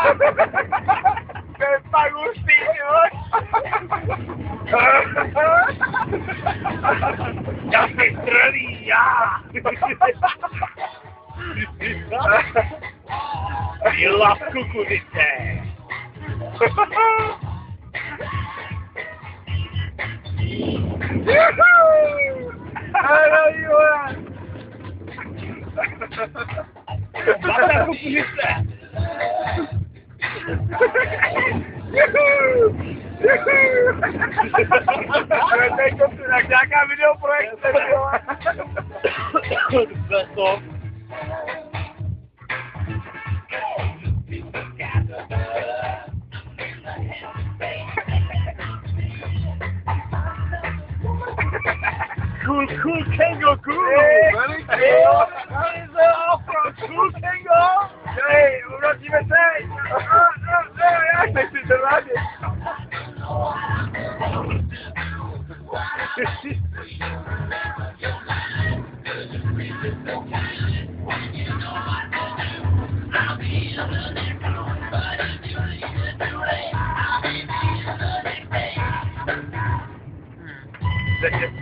Me pagustinho. ¡Ya se estrella! ¡Y las cucudices! Ano yun? ¡Basta cucudices! Nagkaka video project na yun. Beso. Cool Kango cool! Very cool! That is an offer! Cool Kango! Hey, urodzimy tej! Jak ty się radzi? Będzie